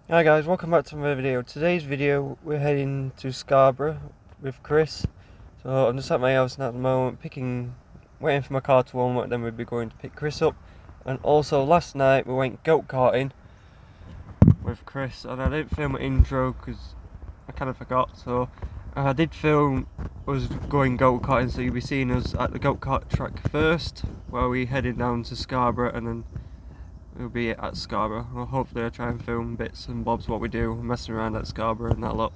Hi guys, welcome back to my video. Today's video we're heading to Scarborough with Chris. So I'm just at my house now at the moment, waiting for my car to warm up, then we'll be going to pick Chris up. And also last night we went goat karting with Chris, and I didn't film an intro because I kind of forgot. So I did film us going goat karting, so you'll be seeing us at the goat kart track first, while we headed down to Scarborough, and then we'll be at Scarborough. Well, hopefully I'll try and film bits and bobs what we do, messing around at Scarborough and that lot.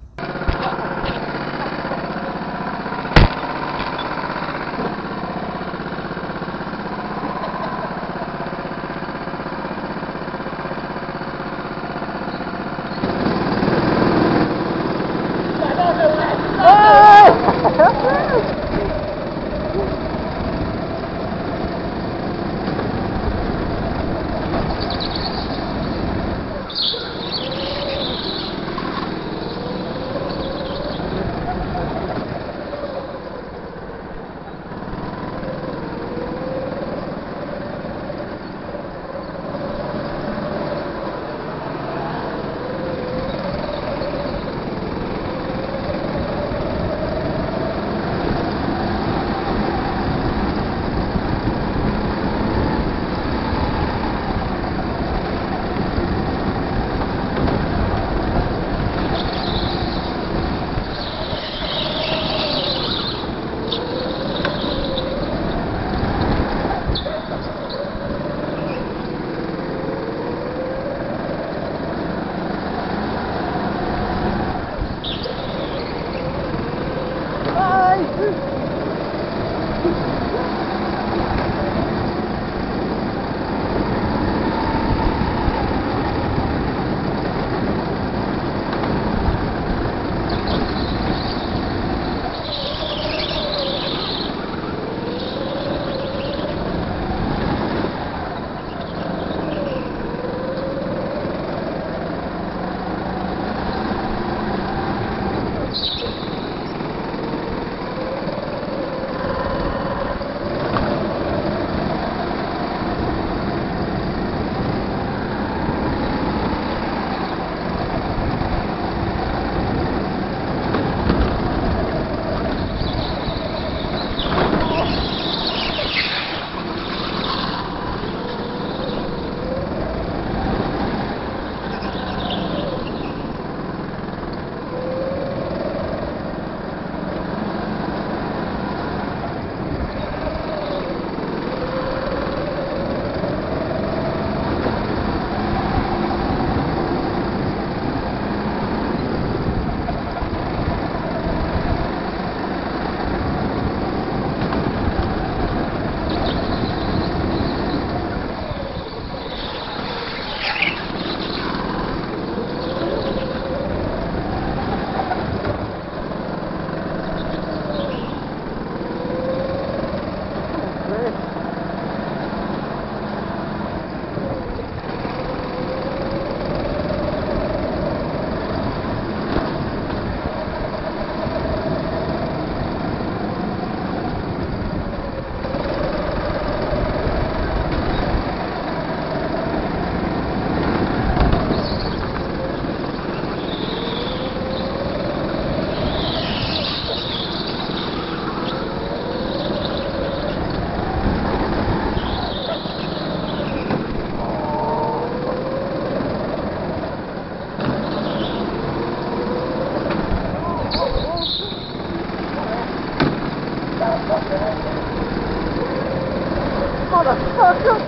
Motherfucker!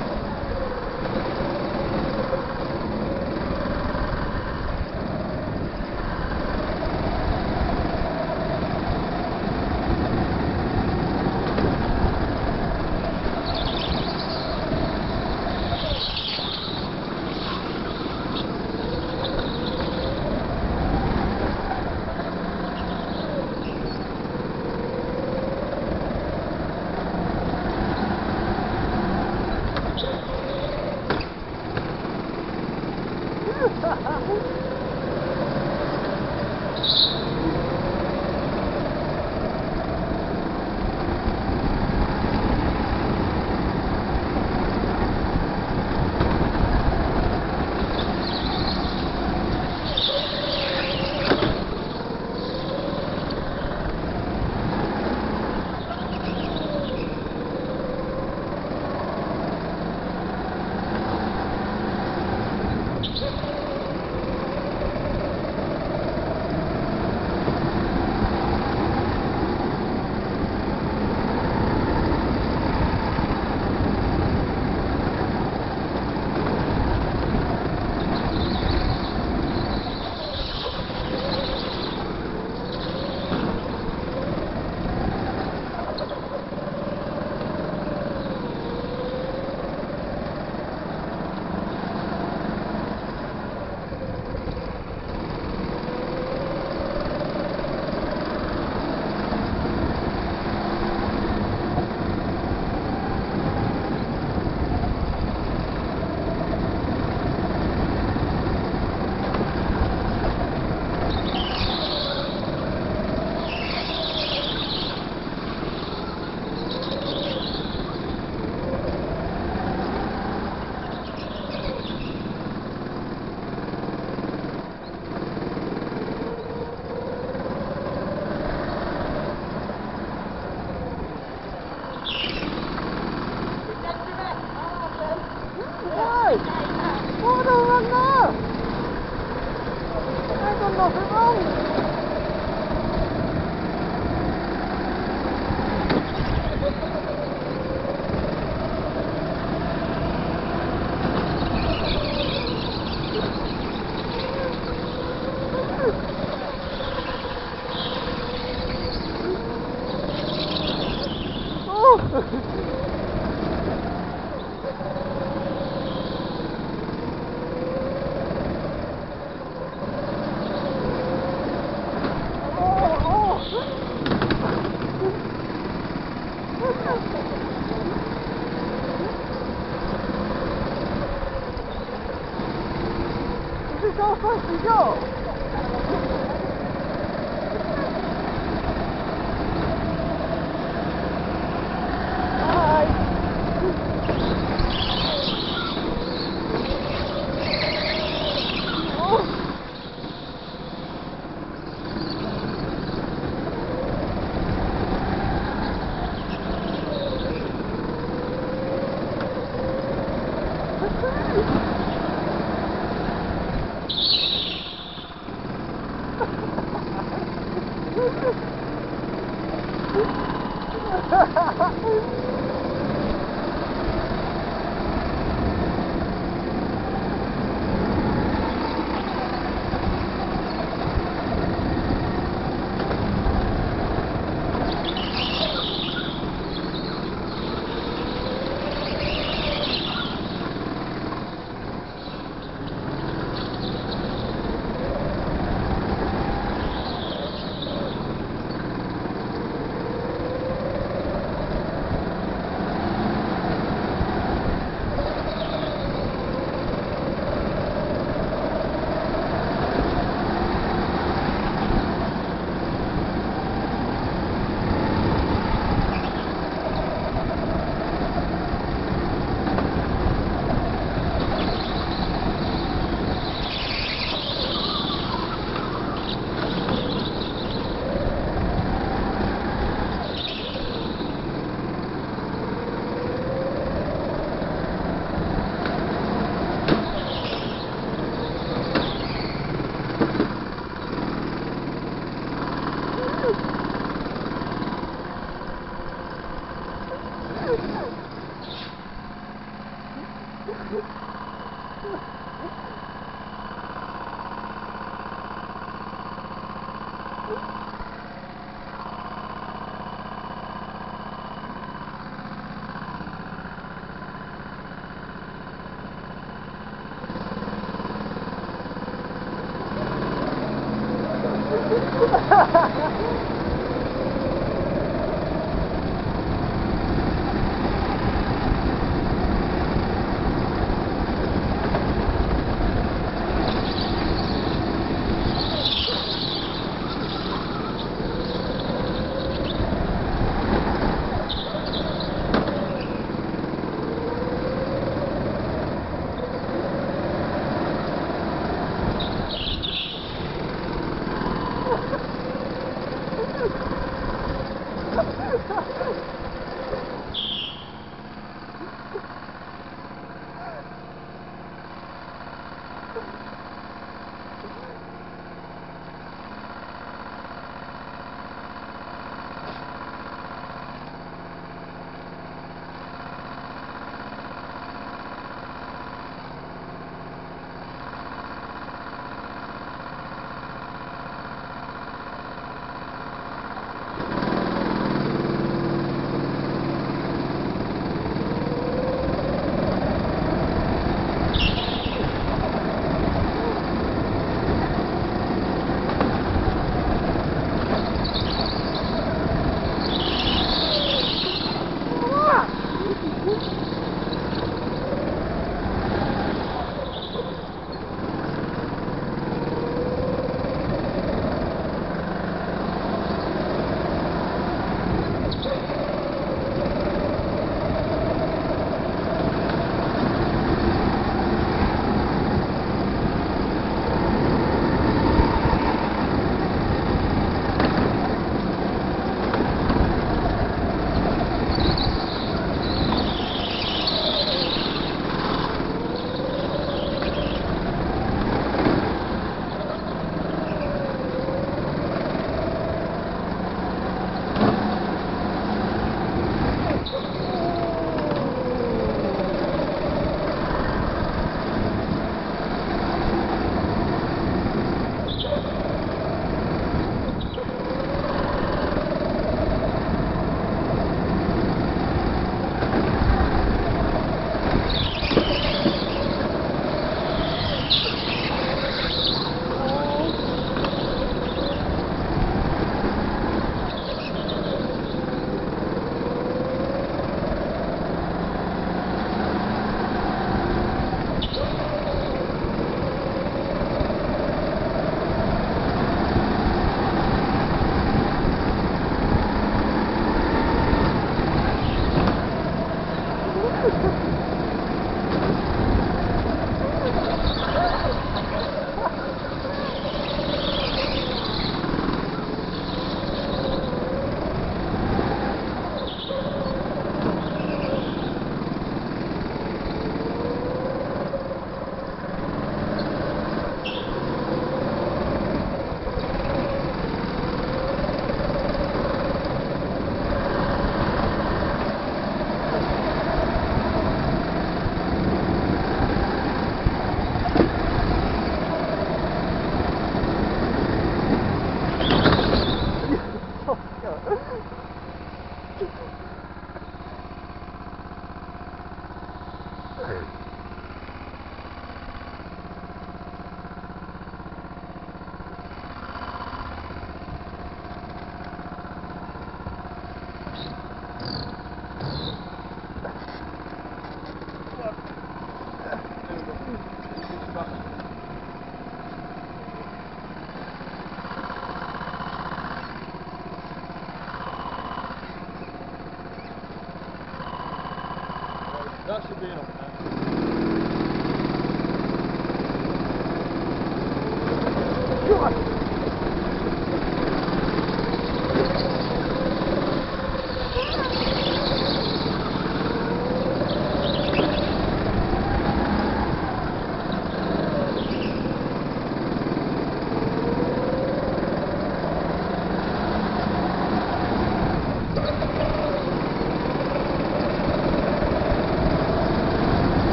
That should be enough now.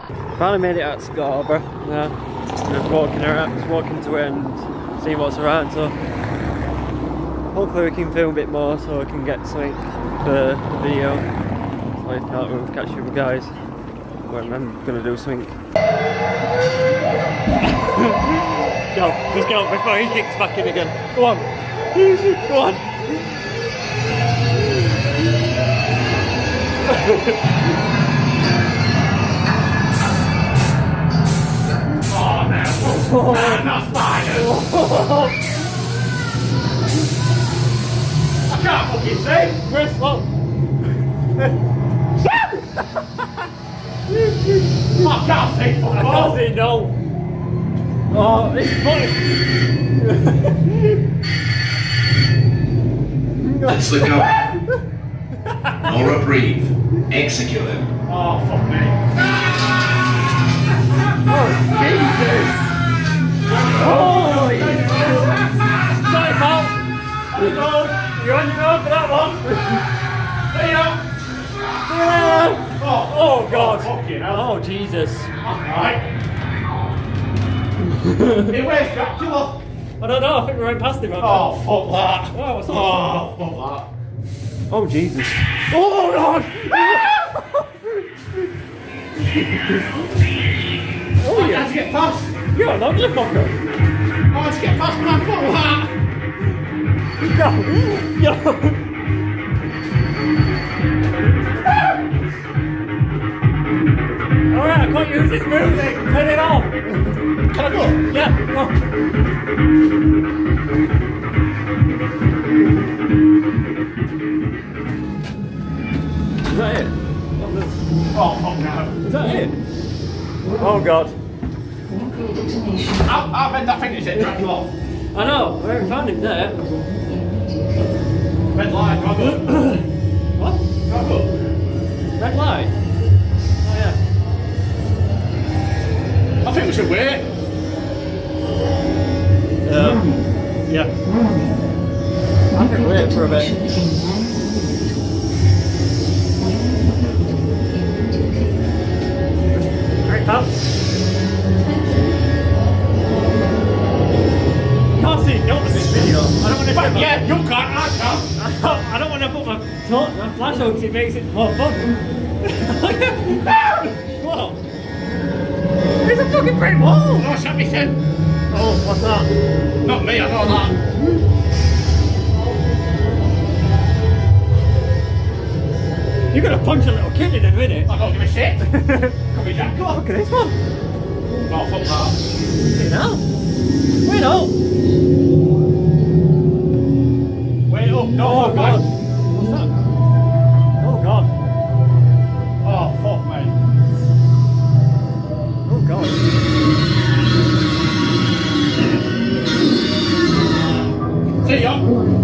Finally made it out to Scarborough. Yeah, just walking to it and see what's around. So hopefully we can film a bit more, so I can get something for the video. So if not, we'll catch you guys when I'm gonna do something. Go, just go before he kicks back in again. Go on, go on. Oh, not spiders! I can't fucking see! Chris, look! I can't see fucking I can't see, no! Oh, it's funny! Let's look up. No reprieve. Execute him. Oh, fuck me. Oh, Jesus! Holy shit! Sorry, pal! You're on your own for that one! See ya! See you later! Oh, God! Oh, Jesus! Alright! Hey, where's Dracula? I don't know, I think we went past him. Oh, fuck that! Oh, what's up? Oh, fuck that! Oh, Jesus! Oh, God! Oh, yeah! How'd you get past? You're not gonna fuck up! Oh, let's get past my fuck that! Go! Yo! Alright, I can't use this music! Turn it off! Can I go? Yeah, go! Is that it? Oh, fuck no! Is that it? Oh, God! I've had that thing that said Dracula. I know, I haven't found him there. Red light, go. What? Go. Red light? Oh yeah. I think we should wait. Yeah. I think we'll wait for a bit. Alright, pal. Can't see it, don't this video. I don't want to. But yeah, you can't. I can't. I don't want to put my flash on because it makes it more fun. Whoa! There's a fucking brick wall. Oh, shut me in. Oh, what's that? Not me. I know that. You're gonna punch a little kid in a minute. I don't give a shit. Come here, Jack. Go on. Look at this one. Oh, fuck that. Hey, now. Wait up! Wait up! No, oh, God! What's that? Oh, God! Oh, fuck me! Oh, God! See ya!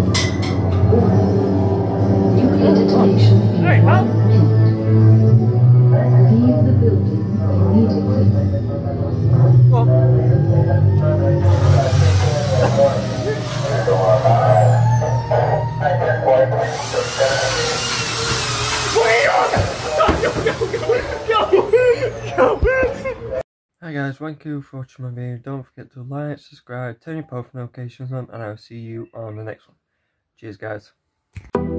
Nuclear detonation. Hey, pal! Leave the building immediately. What? Hi guys, thank you for watching my video. Don't forget to like, subscribe, turn your post notifications on, and I'll see you on the next one. Cheers guys.